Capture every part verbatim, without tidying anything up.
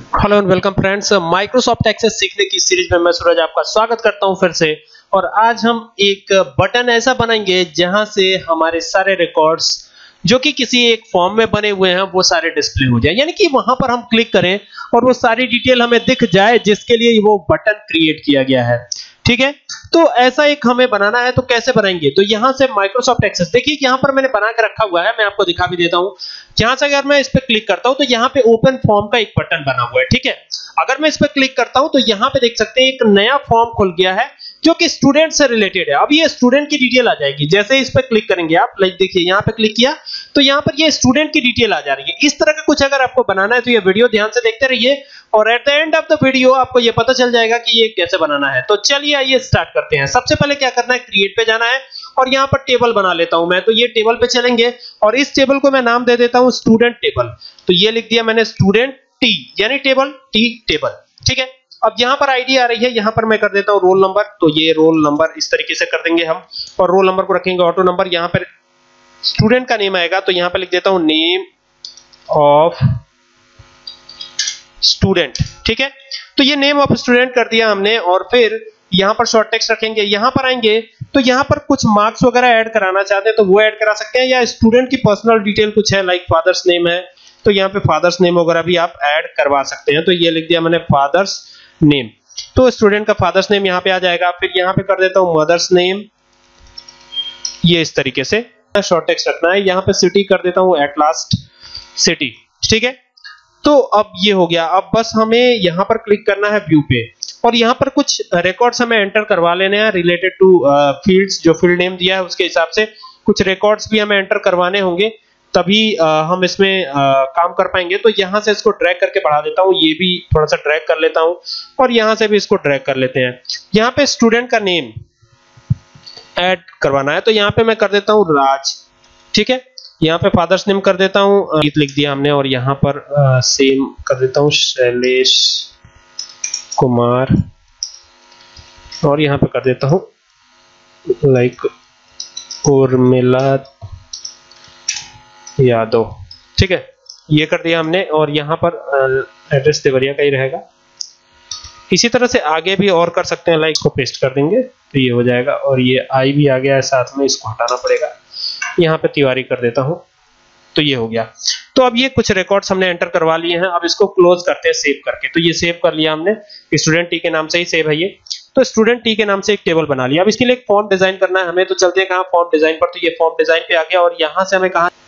Hello and welcome friends, Microsoft Access सीखने की series में मैं सूरज आपका स्वागत करता हूं फिर से। और आज हम एक बटन ऐसा बनाएंगे जहां से हमारे सारे रिकॉर्ड्स जो कि किसी एक फॉर्म में बने हुए हैं वो सारे डिस्प्ले हो जाए, यानी कि वहां पर हम क्लिक करें और वो सारी डिटेल हमें दिख जाए जिसके लिए वो बटन क्रिएट किया गया है। ठीक है, तो ऐसा एक हमें बनाना है, तो कैसे बनाएंगे? तो यहां से माइक्रोसॉफ्ट एक्सेस, देखिए यहां पर मैंने बना के रखा हुआ है, मैं आपको दिखा भी देता हूं। यहां से अगर मैं इस पे क्लिक करता हूं तो यहां पे ओपन फॉर्म का एक बटन बना हुआ है। ठीक है, अगर मैं इस पे क्लिक करता हूं तो यहां पे देख सकते हैं एक नया फॉर्म खुल गया है जो कि स्टूडेंट से रिलेटेड है। अब ये स्टूडेंट की डिटेल आ जाएगी, जैसे इस पे क्लिक करेंगे आप, लाइक देखिए यहां पे क्लिक किया तो यहां पर ये स्टूडेंट की डिटेल आ जा रही है। इस तरह का कुछ अगर आपको बनाना है तो ये वीडियो ध्यान से देखते रहिए और at the end of the video आपको ये पता चल जाएगा कि ये कैसे बनाना है। तो चलिए आइए स्टार्ट करते हैं। सबसे पहले क्या करना है, क्रिएट पे जाना है और यहां पर टेबल बना लेता हूं मैं। तो ये टेबल पे चलेंगे और इस टेबल को मैं नाम दे देता हूं स्टूडेंट टेबल। तो ये लिख दिया मैंने स्टूडेंट टी, यानी टेबल टी टेबल। ठीक है, अब यहां पर आईडी आ रही है, यहां पर मैं कर देता हूं रोल नंबर। तो ये रोल नंबर इस तरीके से कर देंगे हम और रोल नंबर को रखेंगे ऑटो नंबर। यहां पर स्टूडेंट का नेम आएगा तो यहां पर लिख देता हूं नेम ऑफ स्टूडेंट। ठीक है, तो ये नेम ऑफ स्टूडेंट कर दिया हमने और फिर यहां पर शॉर्ट टेक्स्ट रखेंगे। यहां पर आएंगे तो यहां पर कुछ मार्क्स वगैरह ऐड कराना चाहते हैं तो वो ऐड करा सकते हैं, या स्टूडेंट की पर्सनल डिटेल कुछ है, लाइक फादर्स नेम है तो यहां पे फादर्स नेम वगैरह भी आप ऐड करवा सकते हैं। तो ये लिख दिया मैंने फादर्स नेम, तो स्टूडेंट का फादर्स नेम यहां पे आ जाएगा। फिर यहां पे कर देता हूं मदर्स नेम, ये इस तरीके से शॉर्ट टेक्स्ट रखना है। यहां पे सिटी कर देता हूं एट लास्ट सिटी। ठीक है, तो अब ये हो गया। अब बस हमें यहां पर क्लिक करना है व्यू पे और यहां पर कुछ रिकॉर्ड्स हमें एंटर करवा लेने हैं रिलेटेड टू फील्ड्स, जो फील्ड नेम दिया है उसके हिसाब से कुछ रिकॉर्ड्स भी हमें एंटर करवाने होंगे, तभी uh, हम इसमें uh, काम कर पाएंगे। तो यहां से इसको ड्रैग करके बढ़ा देता हूं, ये भी थोड़ा सा ड्रैग कर लेता हूं और यहां से भी इसको ड्रैग कर लेते हैं। यहां पे स्टूडेंट का नेम ऐड करवाना है तो यहां पे मैं कर देता हूं राज। ठीक है, यहाँ पे फादर्स नेम कर देता हूँ, लिख दिया हमने और यहाँ पर सेम कर देता हूँ शैलेश कुमार और यहाँ पे कर देता हूँ लाइक उर्मिला यादव। ठीक है, ये कर दिया हमने और यहाँ पर एड्रेस देवरिया का ही रहेगा। इसी तरह से आगे भी और कर सकते हैं, लाइक को पेस्ट कर देंगे तो ये हो जाएगा और ये आई भी आ गया है साथ में, इसको हटाना पड़ेगा। यहाँ पे तिवारी कर देता हूं तो ये हो गया। तो अब ये कुछ रिकॉर्ड्स हमने एंटर करवा लिए हैं, अब इसको क्लोज करते हैं सेव करके। तो ये सेव कर लिया हमने, स्टूडेंट टी के नाम से ही सेव है ये। तो स्टूडेंट टी के नाम से एक टेबल बना लिया। अब इसके लिए एक फॉर्म डिजाइन करना है हमें, तो चलते हैं कहां, फॉर्म डिजाइन पर। तो ये फॉर्म डिजाइन पे आ गया और यहां से हमें कहा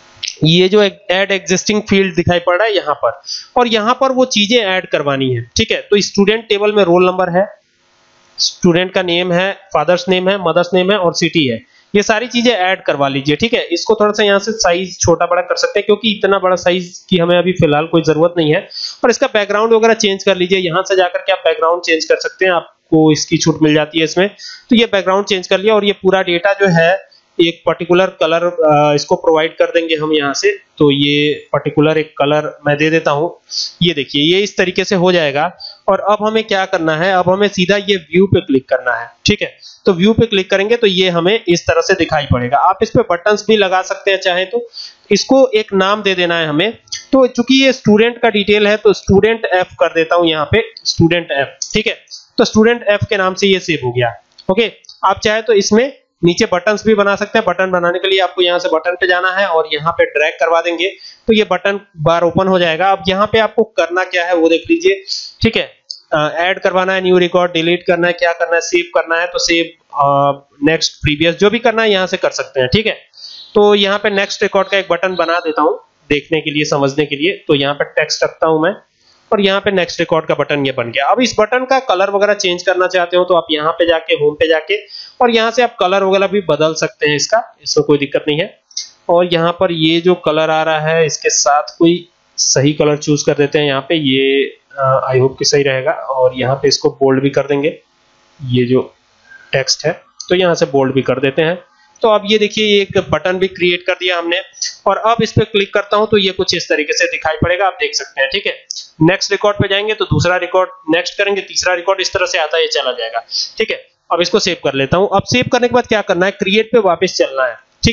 ये जो ऐड एग्जिस्टिंग फील्ड दिखाई पड़ रहा है यहां पर, और यहां पर वो चीजें ऐड करवानी है। ठीक है, तो स्टूडेंट टेबल में रोल नंबर है, स्टूडेंट का नेम है, फादर्स नेम है, मदर्स नेम है और सिटी है, ये सारी चीजें ऐड करवा लीजिए। ठीक है, इसको थोड़ा सा यहाँ से साइज छोटा बड़ा कर सकते हैं क्योंकि इतना बड़ा साइज की हमें अभी फिलहाल कोई जरूरत नहीं है। और इसका बैकग्राउंड वगैरह चेंज कर लीजिए, यहाँ से जाकर के आप बैकग्राउंड चेंज कर सकते हैं, आपको इसकी छूट मिल जाती है इसमें। तो ये बैकग्राउंड चेंज कर लिया और ये पूरा डेटा जो है एक पर्टिकुलर कलर इसको प्रोवाइड कर देंगे हम यहाँ से। तो ये पर्टिकुलर एक कलर मैं दे देता हूँ, ये देखिए ये इस तरीके से हो जाएगा। और अब हमें क्या करना है, अब हमें सीधा ये व्यू पे क्लिक करना है। ठीक है, तो व्यू पे क्लिक करेंगे तो ये हमें इस तरह से दिखाई पड़ेगा। आप इस पे बटन्स भी लगा सकते हैं चाहे तो। इसको एक नाम दे देना है हमें, तो चूंकि ये स्टूडेंट का डिटेल है तो स्टूडेंट एफ कर देता हूं यहाँ पे, स्टूडेंट एफ। ठीक है, तो स्टूडेंट एफ के नाम से ये सेव हो गया। ओके, आप चाहे तो इसमें नीचे बटन्स भी बना सकते हैं। बटन बनाने के लिए आपको यहाँ से बटन पे जाना है और यहाँ पे ड्रैग करवा देंगे तो ये बटन बार ओपन हो जाएगा। अब यहाँ पे आपको करना क्या है वो देख लीजिए। ठीक है, ऐड करवाना है, न्यू रिकॉर्ड, डिलीट करना है, क्या करना है, सेव करना है तो सेव, नेक्स्ट, प्रीवियस, जो भी करना है यहाँ से कर सकते हैं। ठीक है, तो यहाँ पे नेक्स्ट रिकॉर्ड का एक बटन बना देता हूँ देखने के लिए, समझने के लिए। तो यहाँ पे टेक्स्ट रखता हूँ मैं और यहाँ पे नेक्स्ट रिकॉर्ड का बटन ये बन गया। अब इस बटन का कलर वगैरह चेंज करना चाहते हो तो आप यहाँ पे जाके, होम पे जाके, और यहाँ से आप कलर वगैरह भी बदल सकते हैं इसका, इसमें कोई दिक्कत नहीं है। और यहाँ पर ये जो कलर आ रहा है इसके साथ कोई सही कलर चूज कर देते हैं यहाँ पे, ये आई होप कि सही रहेगा। और यहाँ पे इसको बोल्ड भी कर देंगे, ये जो टेक्स्ट है तो यहाँ से बोल्ड भी कर देते हैं। तो अब ये देखिए एक बटन भी क्रिएट कर दिया हमने और अब इस पे क्लिक करता हूं तो ये कुछ इस तरीके से दिखाई पड़ेगा, आप देख सकते हैं। ठीक है, नेक्स्ट रिकॉर्ड पे जाएंगे तो दूसरा रिकॉर्ड, नेक्स्ट करेंगे तीसरा रिकॉर्ड, इस तरह से आता है, ये चला जाएगा। ठीक है, अब इसको सेव कर लेता हूं। अब सेव करने के बाद क्या करना है, क्रिएट पे वापस चलना है। ठीक है,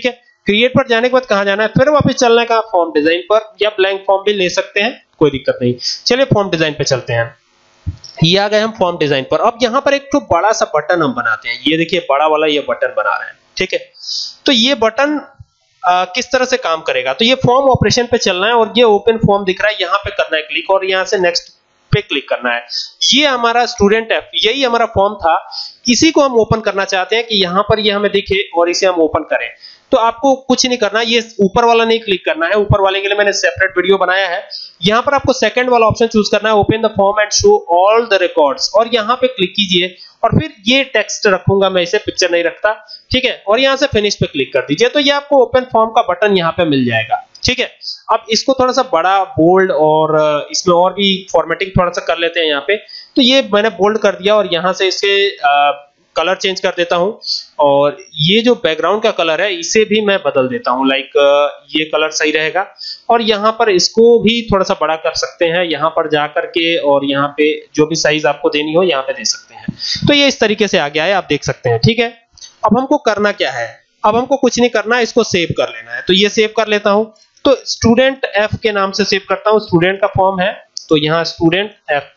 क्रिएट पर जाने के बाद कहां जाना है, फिर वापस चलना है कहां, फॉर्म डिजाइन पर, या ब्लैंक फॉर्म भी ले सकते हैं, कोई दिक्कत नहीं। चलिए फॉर्म डिजाइन पे चलते हैं। ये आ गए हम फॉर्म डिजाइन पर। अब यहाँ पर एक तो बड़ा सा बटन हम बनाते हैं, ये देखिए बड़ा वाला ये बटन बना रहे हैं, ठीक है। तो ये बटन आ, किस तरह से काम करेगा, तो ये फॉर्म ऑपरेशन पे चलना है और ये ओपन फॉर्म दिख रहा है, यहाँ पे करना है क्लिक और यहाँ से नेक्स्ट पे क्लिक करना है। ये हमारा स्टूडेंट ऐप, यही हमारा फॉर्म था, इसी को हम ओपन करना चाहते हैं कि यहाँ पर ये हमें दिखे और इसे हम ओपन करें। तो आपको कुछ नहीं करना, ये ऊपर वाला नहीं क्लिक करना है, ऊपर वाले के लिए मैंने सेपरेट वीडियो बनाया है। यहाँ पर आपको सेकंड वाला ऑप्शन चूज करना है, open the form and show all the records, और यहाँ पे क्लिक कीजिए और फिर ये टेक्स्ट रखूंगा मैं, इसे पिक्चर नहीं रखता, ठीक है। और यहाँ से फिनिश पे क्लिक कर दीजिए, तो ये आपको ओपन फॉर्म का बटन यहाँ पे मिल जाएगा, ठीक है। अब इसको थोड़ा सा बड़ा, बोल्ड और इसमें और भी फॉर्मेटिंग थोड़ा सा कर लेते हैं यहाँ पे। तो ये मैंने बोल्ड कर दिया और यहाँ से इसके आ, कलर चेंज कर देता हूं, और ये जो बैकग्राउंड का कलर है इसे भी मैं बदल देता हूं, लाइक ये कलर सही रहेगा। और यहाँ पर इसको भी थोड़ा सा बड़ा कर सकते हैं, यहाँ पर जा करके, और यहाँ पे जो भी साइज आपको देनी हो यहाँ पे दे सकते हैं। तो ये इस तरीके से आ गया है, आप देख सकते हैं, ठीक है। अब हमको करना क्या है, अब हमको कुछ नहीं करना है, इसको सेव कर लेना है। तो ये सेव कर लेता हूं, तो स्टूडेंट एफ के नाम से सेव करता हूं, स्टूडेंट का फॉर्म है, तो यहाँ student F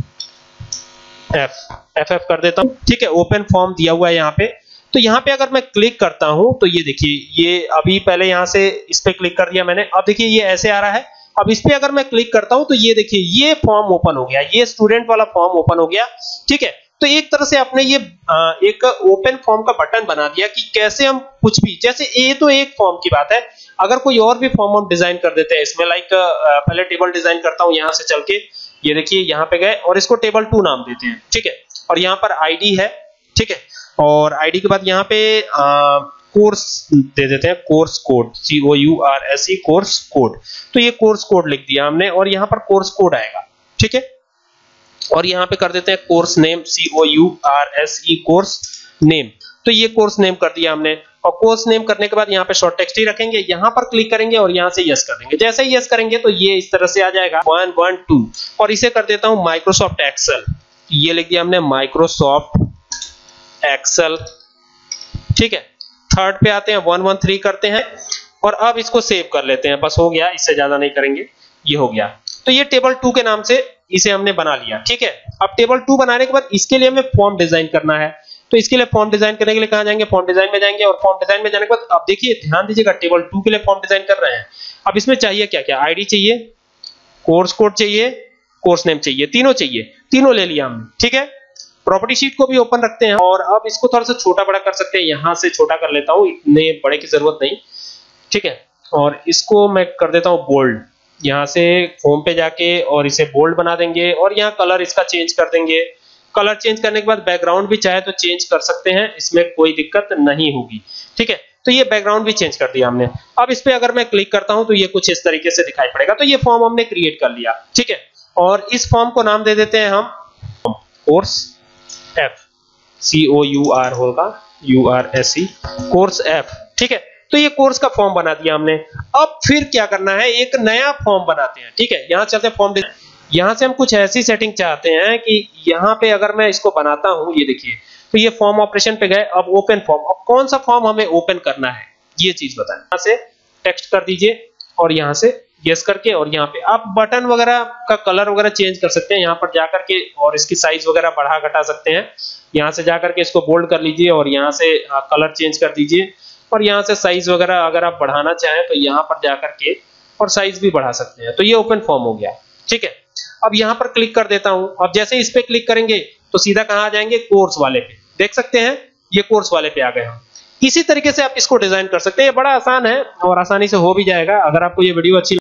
F F F कर देता हूं, ठीक है। ओपन फॉर्म दिया हुआ है यहाँ पे। तो यहाँ पे अगर मैं क्लिक करता हूं तो ये देखिए, ये अभी पहले यहाँ से इस पे क्लिक कर दिया मैंने, अब देखिए ये ऐसे आ रहा है। अब इस पे अगर मैं क्लिक करता हूं तो ये देखिए ये फॉर्म ओपन हो गया, ये स्टूडेंट वाला फॉर्म ओपन हो गया, ठीक है। तो एक तरह से आपने ये एक ओपन फॉर्म का बटन बना दिया कि कैसे हम कुछ भी, जैसे ये तो एक फॉर्म की बात है, अगर कोई और भी फॉर्म हम डिजाइन कर देते हैं इसमें, लाइक पहले टेबल डिजाइन करता हूं यहाँ से चल के, ये देखिए यहाँ पे गए और इसको टेबल टू नाम देते हैं, ठीक है। और यहाँ पर आईडी है, ठीक है। और आईडी के बाद यहाँ पे कोर्स दे देते हैं, course code, C O U R S E, course code. तो ये कोर्स कोड लिख दिया हमने और यहाँ पर कोर्स कोड आएगा, ठीक है। और यहाँ पे कर देते हैं course name, C O U R S E, course name. तो ये कोर्स नेम कर दिया हमने, और कोर्स नेम करने के बाद यहाँ पे शॉर्ट टेक्स्ट ही रखेंगे, यहाँ पर क्लिक करेंगे और यहाँ से यस कर देंगे। जैसे ही यस करेंगे तो ये इस तरह से आ जाएगा वन वन टू। और इसे कर देता हूँ माइक्रोसॉफ्ट एक्सेल, ये लिख दिया हमने माइक्रोसॉफ्ट एक्सेल, ठीक है। थर्ड पे आते हैं, वन वन थ्री करते हैं और अब इसको सेव कर लेते हैं, बस हो गया, इससे ज्यादा नहीं करेंगे, ये हो गया। तो ये टेबल टू के नाम से इसे हमने बना लिया, ठीक है। अब टेबल टू बनाने के बाद इसके लिए हमें फॉर्म डिजाइन करना है, तो इसके लिए फॉर्म डिजाइन करने के लिए कहां जाएंगे, फॉर्म डिजाइन में जाएंगे। और फॉर्म डिजाइन में जाने के बाद अब देखिए ध्यान दीजिएगा, टेबल टू के लिए फॉर्म डिजाइन कर रहे हैं। अब इसमें चाहिए क्या क्या, आईडी चाहिए, कोर्स कोड चाहिए, कोर्स नेम चाहिए, तीनों चाहिए, तीनों ले लिया हमने, ठीक है। प्रॉपर्टी शीट को भी ओपन रखते हैं और अब इसको थोड़ा सा छोटा बड़ा कर सकते हैं, यहां से छोटा कर लेता हूं, इतने बड़े की जरूरत नहीं, ठीक है। और इसको मैं कर देता हूं बोल्ड, यहां से होम पे जाके और इसे बोल्ड बना देंगे और यहाँ कलर इसका चेंज कर देंगे। कलर चेंज करने के बाद बैकग्राउंड भी चाहे तो चेंज कर सकते हैं, इसमें कोई दिक्कत नहीं होगी, ठीक है। तो ये बैकग्राउंड भी चेंज कर दिया हमने। अब इस पे अगर मैं क्लिक करता हूं तो ये कुछ इस तरीके से दिखाई पड़ेगा। तो ये फॉर्म हमने क्रिएट कर लिया, ठीक है। और इस फॉर्म को नाम दे देते हैं हम course F, C O U R होगा, U R S E, course F, ठीक है। तो ये कोर्स का फॉर्म बना दिया हमने। अब फिर क्या करना है, एक नया फॉर्म बनाते हैं, ठीक है। यहां चलते हैं फॉर्म, यहां से हम कुछ ऐसी सेटिंग चाहते हैं कि यहां पे अगर मैं इसको बनाता हूं, ये देखिए, तो ये फॉर्म ऑपरेशन पे गए, अब ओपन फॉर्म, अब कौन सा फॉर्म हमें ओपन करना है ये चीज बताएं। यहां से टेक्स्ट कर दीजिए और यहां से यस करके, और यहाँ पे आप बटन वगैरह का कलर वगैरह चेंज कर सकते हैं, यहाँ पर जाकर के, और इसकी साइज वगैरह बढ़ा घटा सकते हैं। यहाँ से जाकर के इसको बोल्ड कर लीजिए और यहाँ से कलर चेंज कर दीजिए, और यहाँ से साइज वगैरह अगर आप बढ़ाना चाहें तो यहाँ पर जाकर के और साइज भी बढ़ा सकते हैं। तो ये ओपन फॉर्म हो गया, ठीक है। अब यहाँ पर क्लिक कर देता हूं, अब जैसे इस पे क्लिक करेंगे तो सीधा कहां आ जाएंगे, कोर्स वाले पे, देख सकते हैं ये कोर्स वाले पे आ गए हम। इसी तरीके से आप इसको डिजाइन कर सकते हैं, ये बड़ा आसान है और आसानी से हो भी जाएगा। अगर आपको ये वीडियो अच्छी